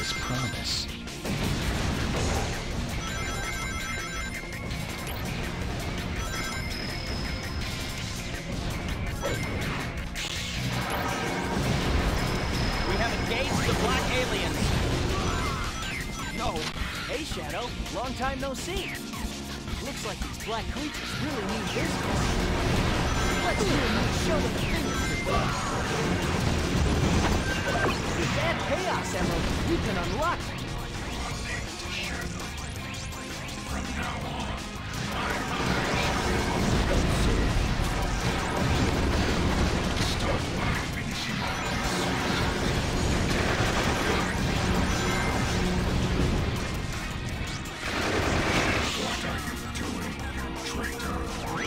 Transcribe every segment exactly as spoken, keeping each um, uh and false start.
his promise. We have engaged the black aliens. No. Hey, Shadow. Long time no see. Looks like these black creatures really need business. Let's do them show them the fingers. With that Chaos Emerald, we can unlock it. From now on, start by finishing off. What are you doing, you traitor?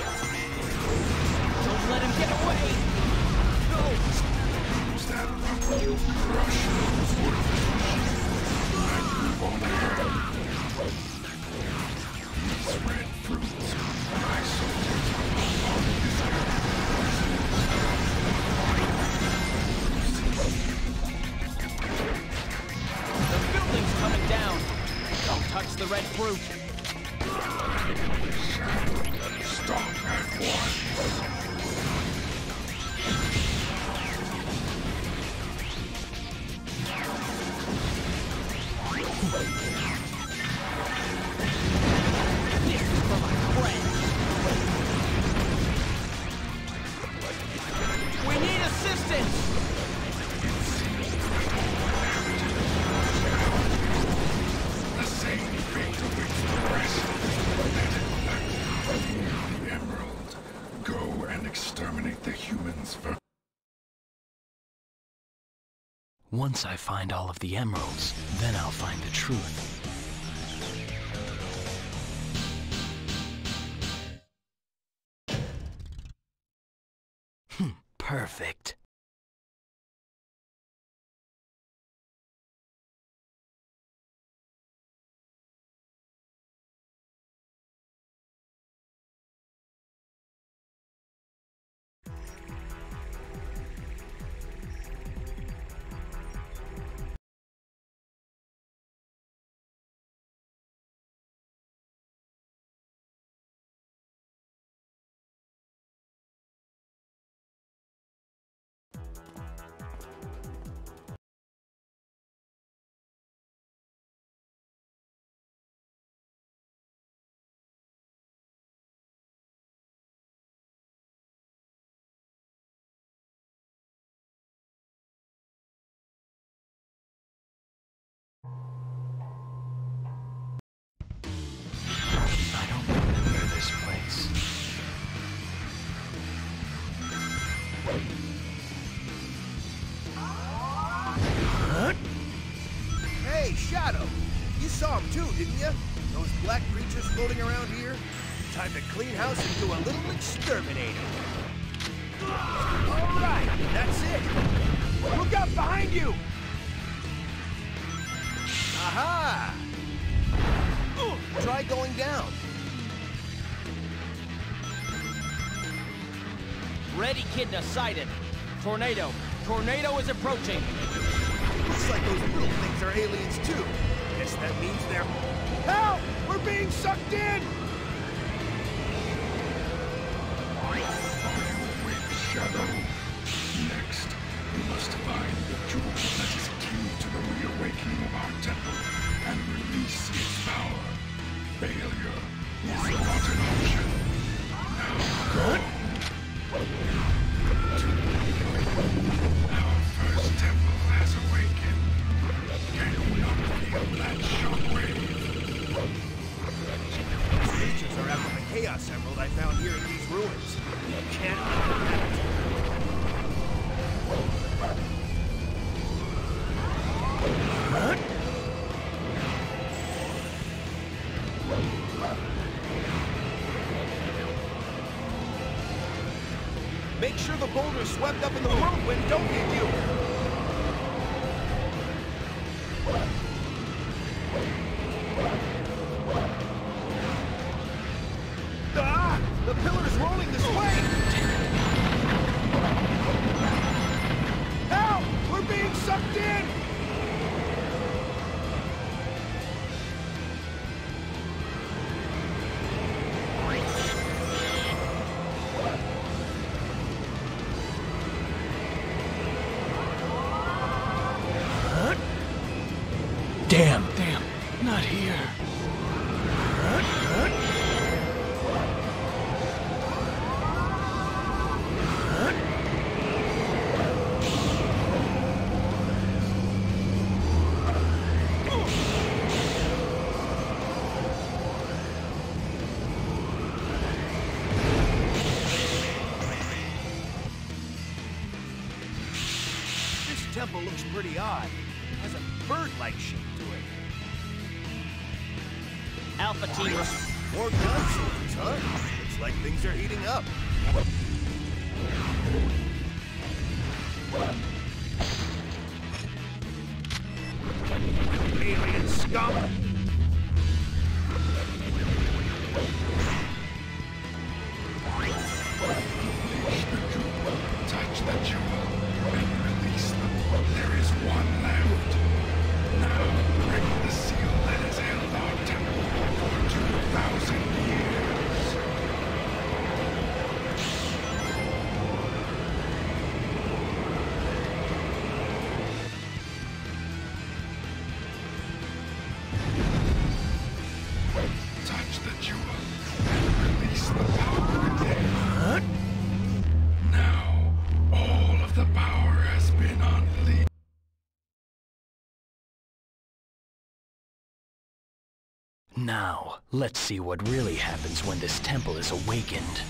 Don't let him get away! No! Use that rubber to crush those worthless machines and move on ahead. These red fruits, my soldiers, are this The building's coming down! Don't touch the red fruit! Stop at once! This is for my friends! We need assistance! The same fate awaits the rest. The Emerald. Go and exterminate the humans first. Once I find all of the emeralds, then I'll find the truth. Hmm, perfect. I don't remember this place. Hey, Shadow! You saw them too, didn't you? Those black creatures floating around here? Time to clean house and do a little exterminating. All right, that's it. Look out behind you! Aha! Ugh, try going down. Ready, Kidna sighted. Tornado. Tornado is approaching. Looks like those little things are aliens too. Guess that means they're... Help! We're being sucked in! With Shadow. Next, we must find the jewel that is key to the reawakening of our temple and release its power. Failure is not an option. Now go. Our first temple has awakened. Can you not feel that shockwave? These creatures are after the Chaos Emerald I found here in these ruins. You can't let them have it. Make sure the boulders swept up in the whirlwind don't hit you! Ah! The pillar's rolling this way! Help! We're being sucked in! Damn, damn, not here. This temple looks pretty odd. It has a bird-like shape to it. Alpha Team. More gun soldiers, huh? Looks like things are heating up. Alien scum! Touch the jewel and release them. There is one left. Now break the seal that has held our temple for two thousand years. Touch the jewel and release the power within. Now, all of the power has been unleashed. Now, let's see what really happens when this temple is awakened.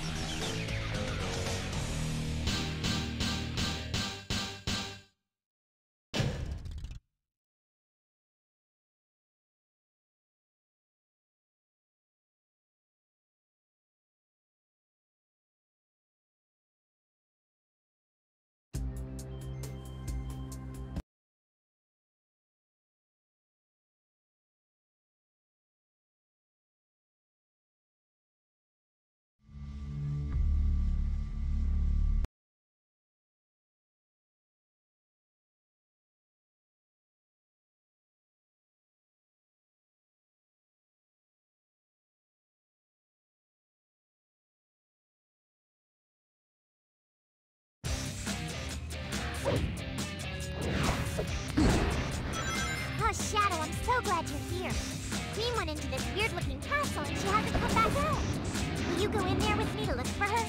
Oh, Shadow, I'm so glad you're here. Queen went into this weird-looking castle and she hasn't come back out. Will you go in there with me to look for her?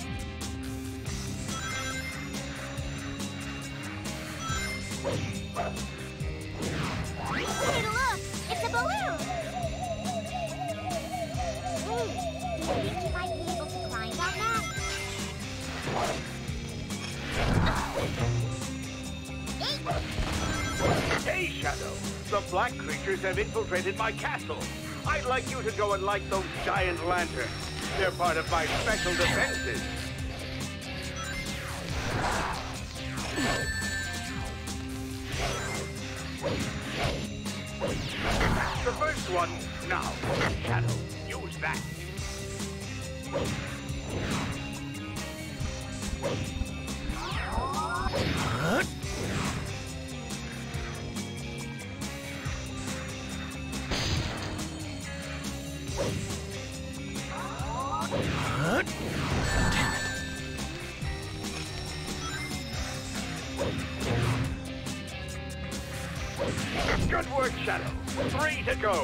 Hey, look! It's a balloon! Hey, do you think you might be able to climb on that? Hey, Shadow! The black creatures have infiltrated my castle. I'd like you to go and light those giant lanterns. They're part of my special defenses. The first one, now. Shadow, use that. Huh? Huh? Damn it. Good work, Shadow. Three to go.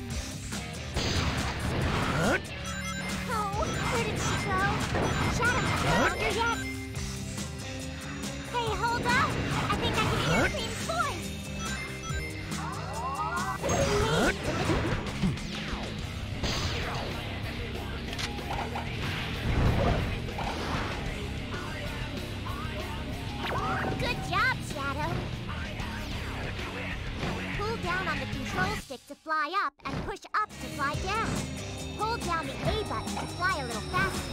Huh? Oh, where did she go? Shadow hasn't found her yet. Hey, hold up! I think I can hear Cream's voice. Huh? Good job, Shadow. Pull down on the control stick to fly up and push up to fly down. Hold down the A button to fly a little faster.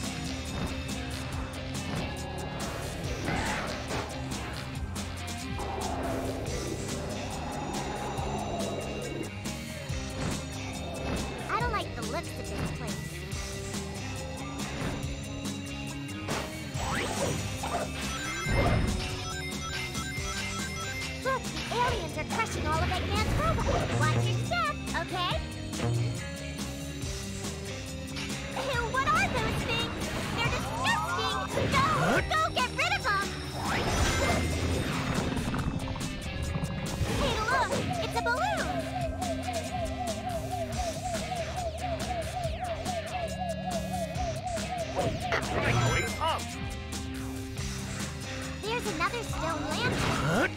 I don't like the looks of this place. Look, the aliens are crushing all of Eggman's robots. Watch your step, okay? Ew, what are those things? They're disgusting! Go! Go get rid of them! Try going up. There's another stone lantern. Huh?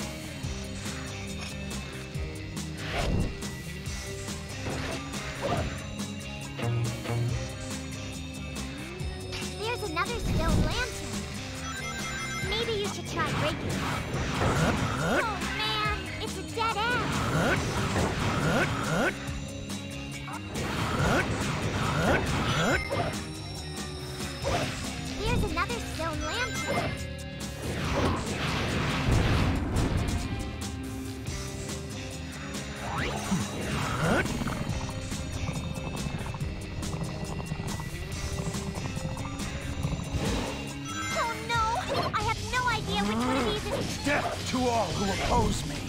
There's another stone lantern. Maybe you should try breaking it. Oh man, it's a dead end. Here's another stone lantern. Oh no! I have no idea which one of these is... Death to all who oppose me.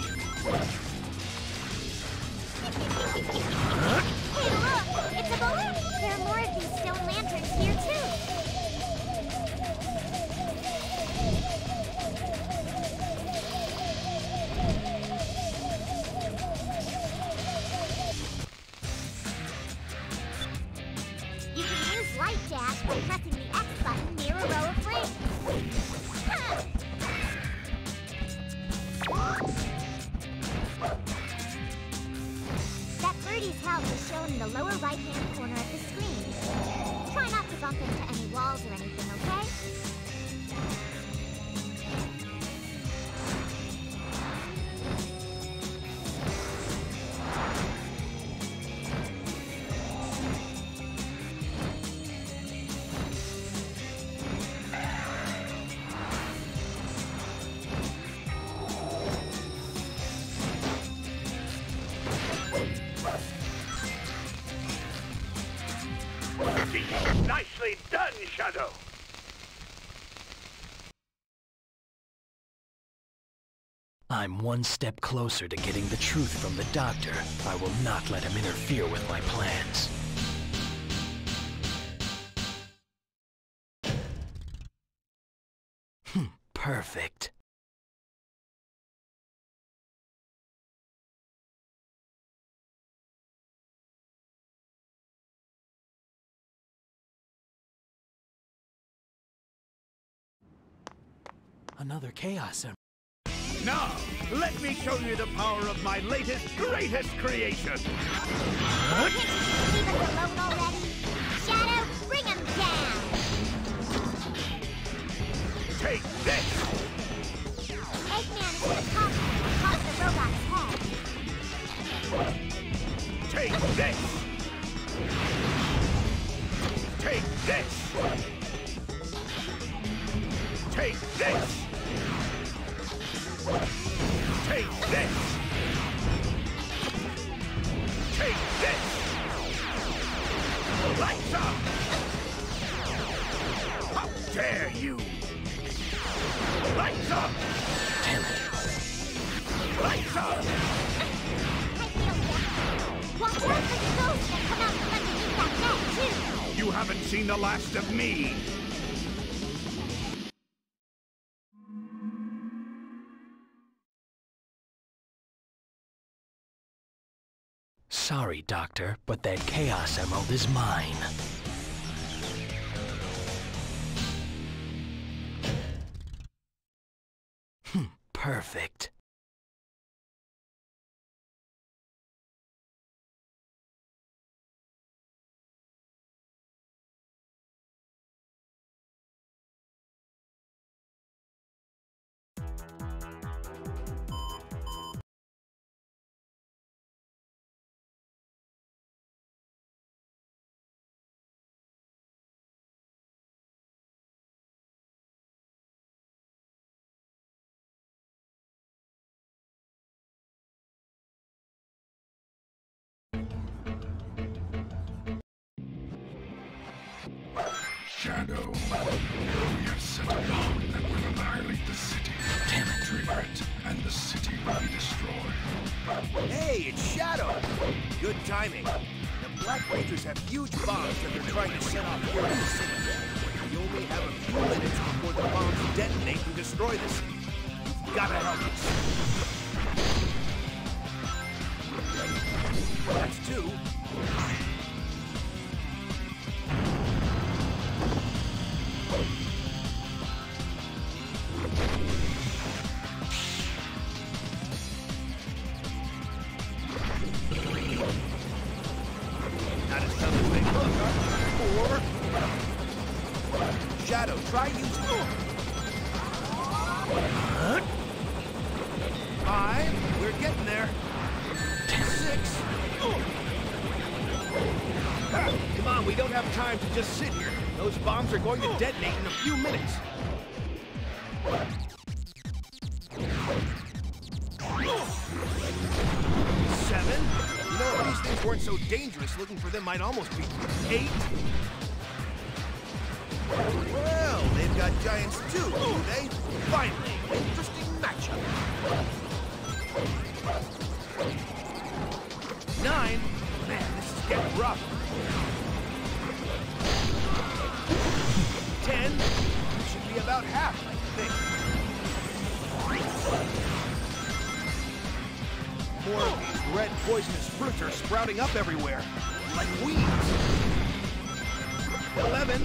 Hey look! It's a balloon! There are more of these stone lanterns here too. You can use Light Dash by pressing the X button near a row of rings. Ha! That birdie's health is shown in the lower right-hand corner of the screen. Try not to bump into any walls or anything, okay? Nicely done, Shadow. I'm one step closer to getting the truth from the doctor. I will not let him interfere with my plans. Hmm, perfect. Another Chaos Emerald. Now, let me show you the power of my latest, greatest creation. Leave us alone already. Shadow, bring him down. Take this. Eggman is gonna pop across the robot's head. Take this. Take this. Take this. Take this. Take this. Lights up. How dare you? Lights up. Damn it. Lights up. I feel that. Watch out for the ghosts that come out from underneath that net, too. You haven't seen the last of me. Sorry, Doctor, but that Chaos Emerald is mine. Hmm, perfect. Shadow, we have set a bomb that will annihilate the city. Damn it. Trigger it, and the city will be destroyed. Hey, it's Shadow! Good timing. The Black Rangers have huge bombs that they're trying to set off here in the city. We only have a few minutes before the bombs detonate and destroy the city. You've gotta help us. That's two. Shadow, try using it. Five, we're getting there. Six. Come on, we don't have time to just sit here. Those bombs are going to detonate in a few minutes. Seven. You know, if these things weren't so dangerous, looking for them might almost be eight. Well, they've got giants too, do they? Finally, interesting matchup. Nine. Man, this is getting rough. Ten. Should be about half, I think. More of these red poisonous fruits are sprouting up everywhere, like weeds. Eleven.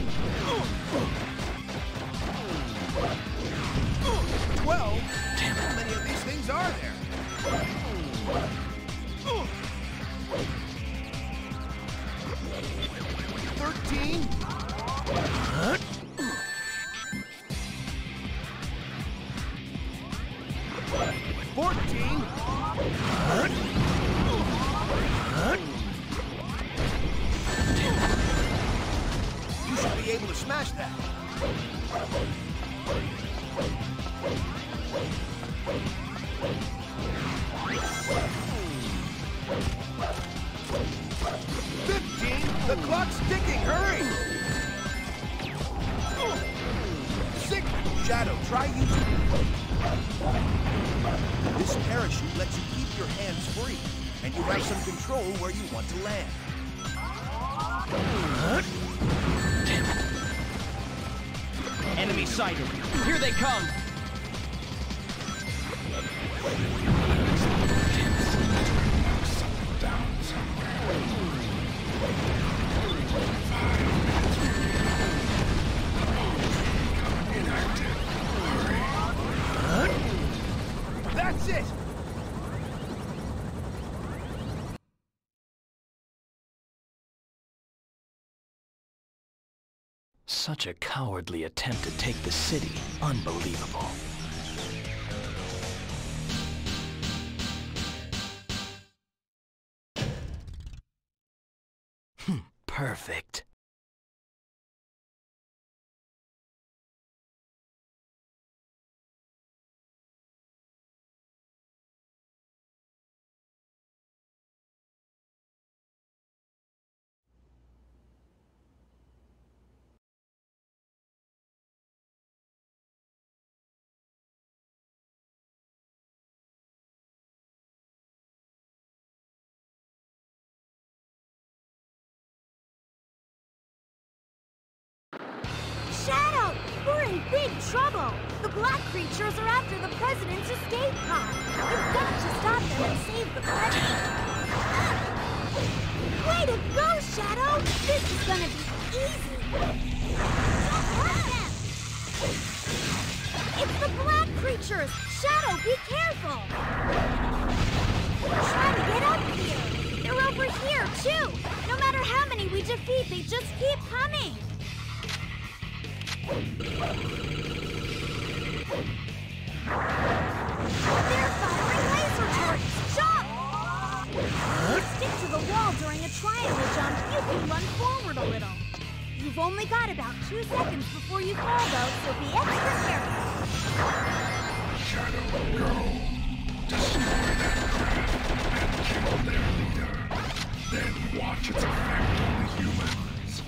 Twelve. How many of these things are there? Thirteen. Fourteen. You should be able to smash that. Fifteen. The clock's ticking. Hurry. Six. Shadow, try using it. This parachute lets you keep your hands free, and you have some control where you want to land. Enemy sighted. Here they come. Down somewhere. Inactive. Hurry. That's it! Such a cowardly attempt to take the city. Unbelievable. Hmm, perfect. Shadow! We're in big trouble! The black creatures are after the president's escape pod. You've got to stop them and save the president. Way to go, Shadow! This is gonna be easy! Don't hurt them! It's the black creatures! Shadow, be careful! Try to get up here! They're over here, too! No matter how many we defeat, they just keep coming! They're firing laser turrets! Jump! If you stick to the wall during a triangle jump, you can run forward a little. You've only got about two seconds before you fall, though, so be extra careful. Shadow, go. Destroy that craft and kill their leader. Then watch its effect on the humans.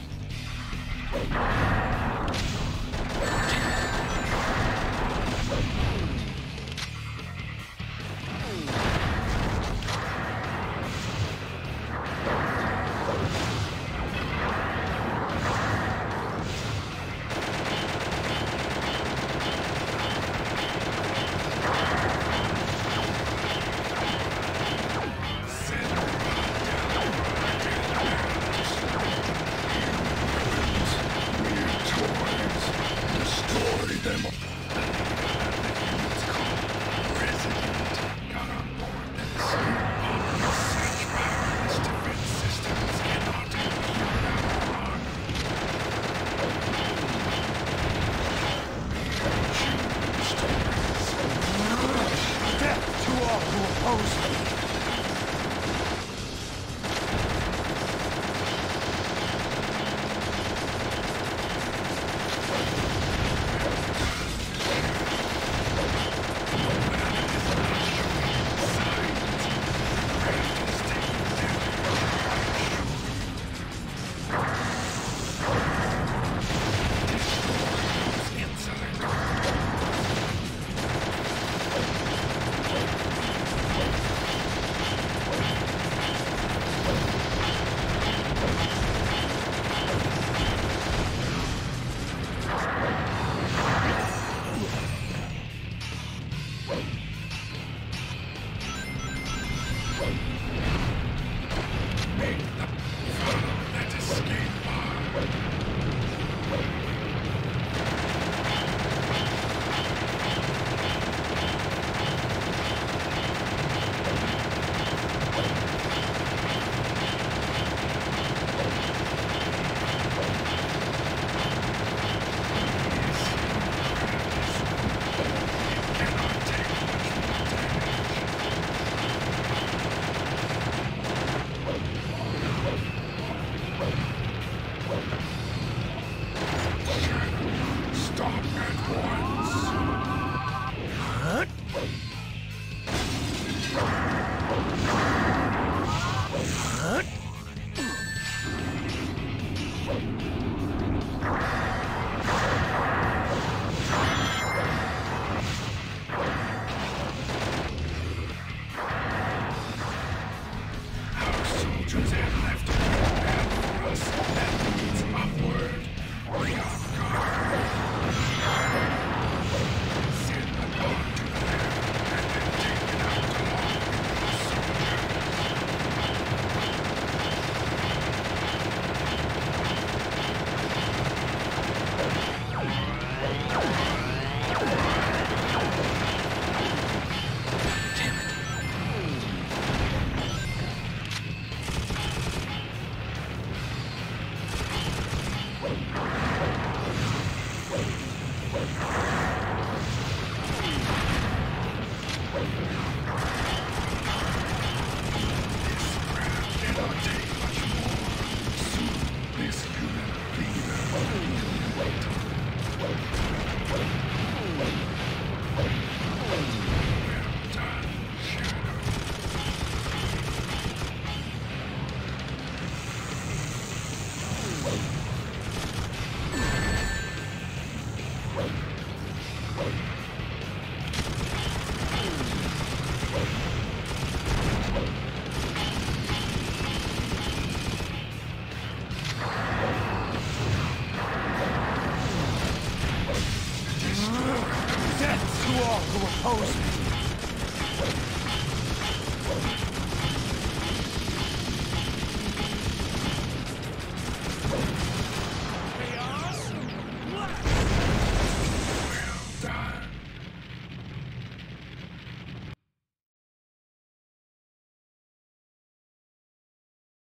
Send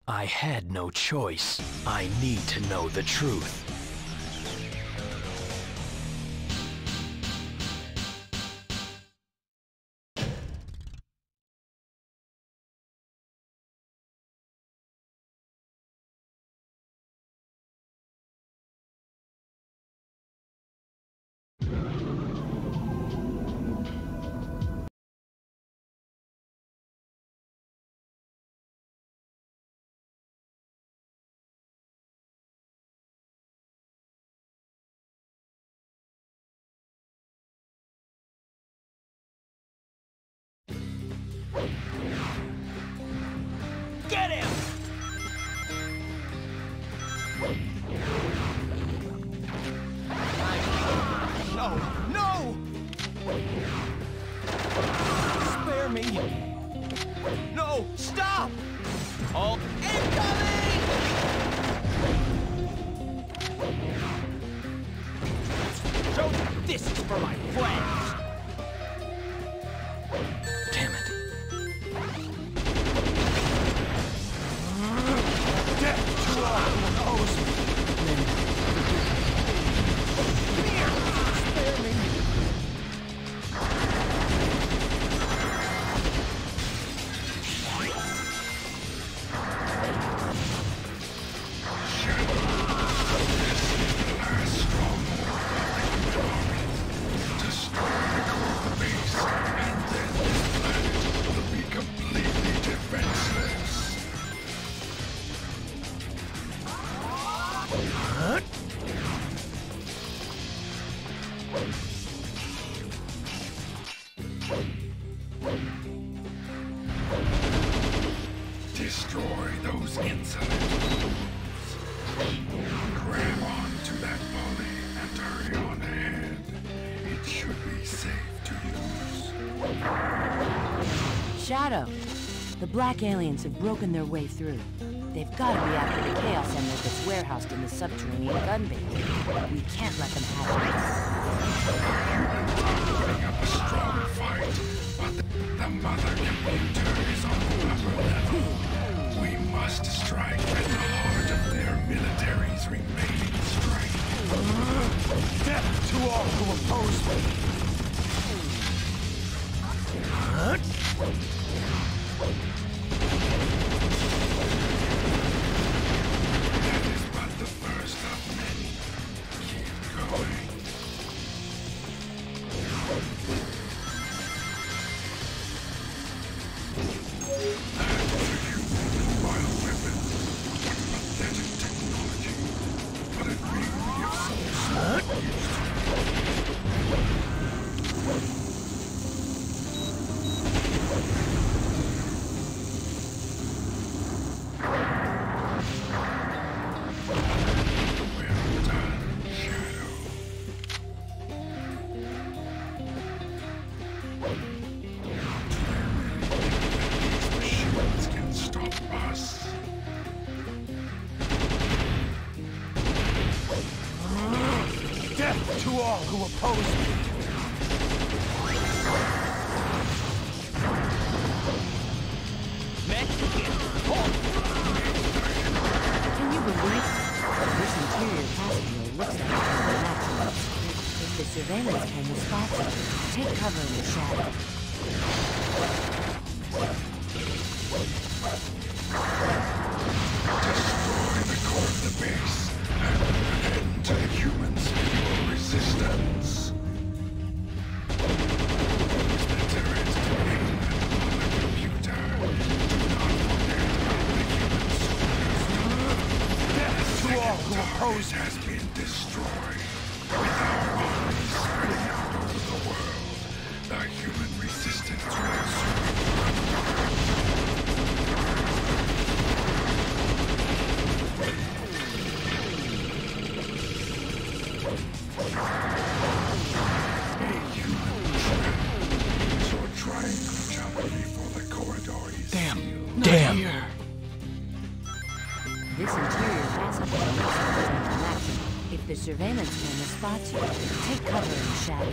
I had no choice. I need to know the truth. Get him! No! No! Spare me! No! Stop! Oh, incoming! So this is for my friends! Damn it. Death to all who oppose me! Come here! Spare me! Destroy those insolent fools. Grab on to that bully and hurry on ahead. It should be safe to use. Shadow, the black aliens have broken their way through. They've got to be after the Chaos Emerald that's warehoused in the subterranean gun base. We can't let them have it. Putting up a strong fight, but the, the mother computer is on the upper level. We must strike at the heart of their military's remaining strength. Death to all who oppose me! That is but the first of many. Keep going. That is a human bioweapon. Pathetic technology. But it may be of some small use Well done, Shadow. Humans can stop us. Death to all who oppose me! Mexican! Halt! Can you believe it? This interior passenger looks like it's the maximum. If the surveillance camera spots it, take cover in the shadow. Destroy the core of the base and put an end to the humans' evil resistance. Use the turret to aim at the computer. Do not forget about the human soldiers. Death to all who oppose me! Has been destroyed. With our armies spreading out over the world, the human resistance will Hey, human friend. You're trying to jump before the corridor is Damn. sealed. Damn. Here. This interior passenger looks like it's the maximum. If the surveillance camera spots you, take cover in the shadow.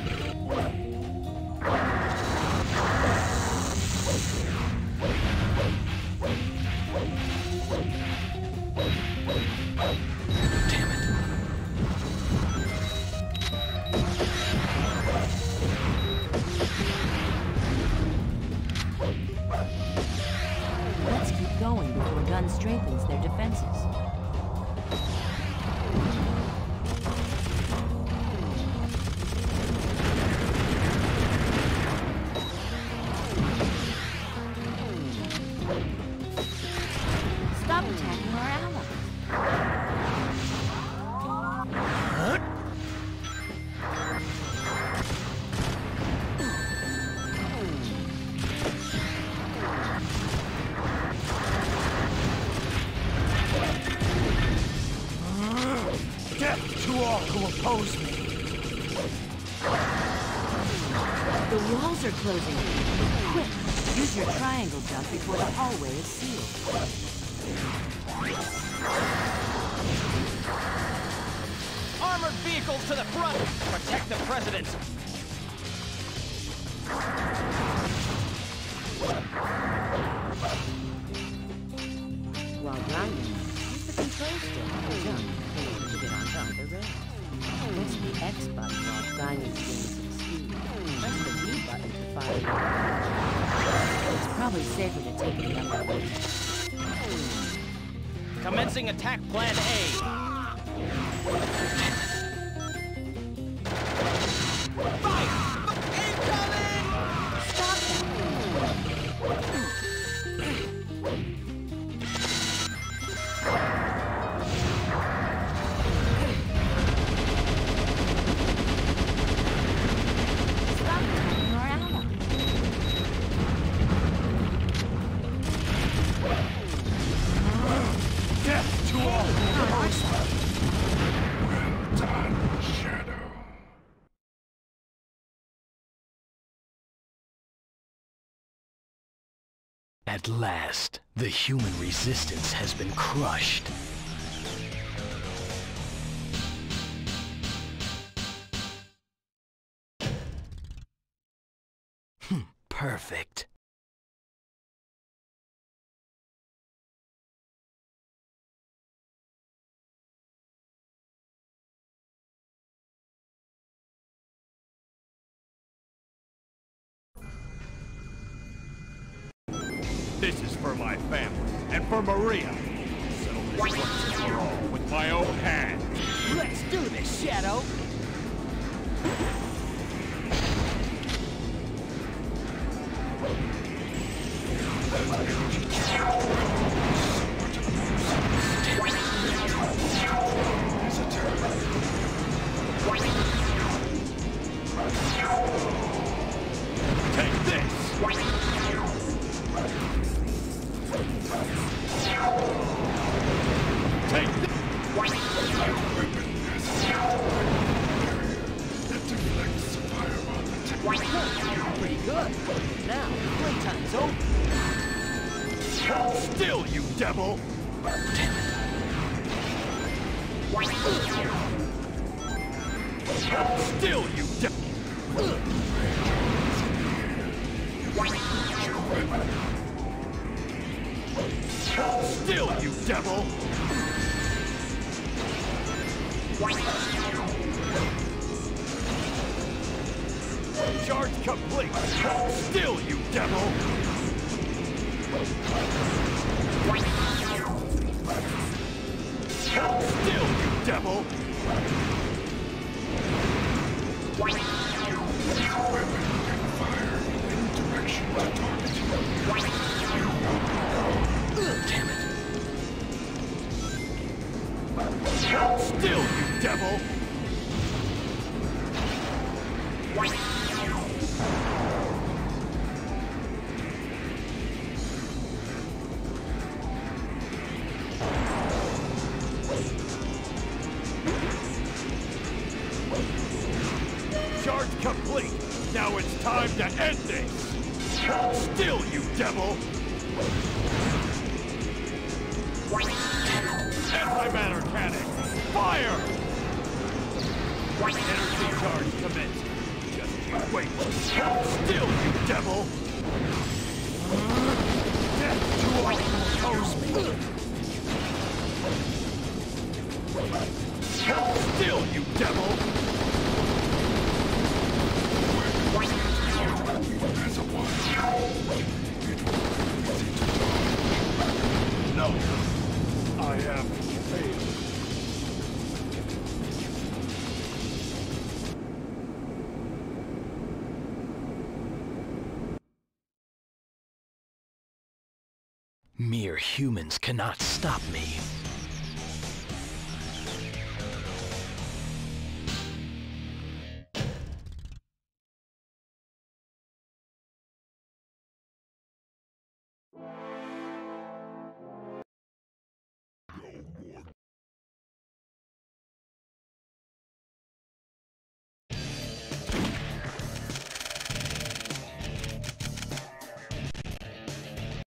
gun strengthens their defenses. Stop attacking our allies. Death to all who oppose me! The walls are closing. Quick, use your triangle jump before the hallway is sealed. Armored vehicles to the front! Protect the president! While grinding, use the control stick to jump in order to get on top of the rail. Press the X button while grinding to gain some speed. Press the B button to fire. It's probably safer to take it the other way. Commencing attack plan A. At last, the human resistance has been crushed. Hmm, perfect. This is for my family, and for Maria. Settle this once and for all with my own hand. Let's do this, Shadow! Take this! Take this! Pretty good. Now, playtime's over. Still, you devil! Still, you devil! Still, you devil! Charge complete! Still, you devil! Still, you devil! Damn it. Still, you devil! Charge complete! Now it's time to end this! Still, you devil! Antimatter cannon! Fire! Energy charge commenced. Just you wait. Still, you devil! Death to all who oppose me! Still, you devil! As a one, it will be easy to die. No! I have failed. Mere humans cannot stop me.